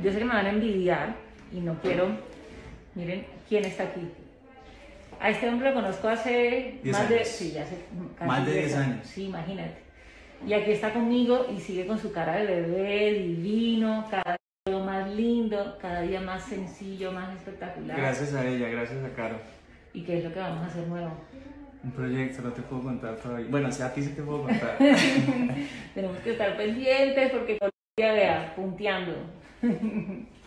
Yo sé que me van a envidiar y no quiero. Miren quién está aquí. A este hombre lo conozco hace más de, sí, hace casi más de 10 años. Sí, imagínate. Y aquí está conmigo y sigue con su cara de bebé, divino, cada día más lindo, cada día más sencillo, más espectacular. Gracias a ella, gracias a Caro. ¿Y qué es lo que vamos a hacer nuevo? Un proyecto, no te puedo contar todavía. Bueno, o sea, a ti sí te puedo contar. Tenemos que estar pendientes porque Colombia, vea, punteando.